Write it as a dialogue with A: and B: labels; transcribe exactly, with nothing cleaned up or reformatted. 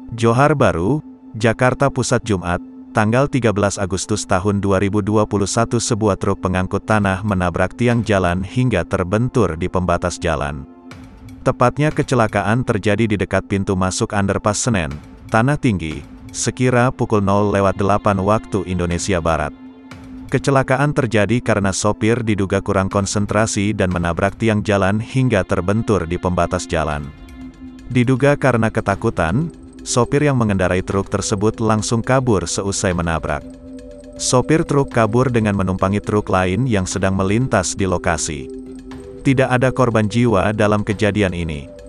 A: Johar Baru, Jakarta Pusat Jumat, tanggal tiga belas Agustus tahun dua ribu dua puluh satu sebuah truk pengangkut tanah menabrak tiang jalan hingga terbentur di pembatas jalan. Tepatnya kecelakaan terjadi di dekat pintu masuk underpass Senen, Tanah Tinggi, sekira pukul nol lewat delapan waktu Indonesia Barat. Kecelakaan terjadi karena sopir diduga kurang konsentrasi dan menabrak tiang jalan hingga terbentur di pembatas jalan. Diduga karena ketakutan, sopir yang mengendarai truk tersebut langsung kabur seusai menabrak. Sopir truk kabur dengan menumpangi truk lain yang sedang melintas di lokasi. Tidak ada korban jiwa dalam kejadian ini.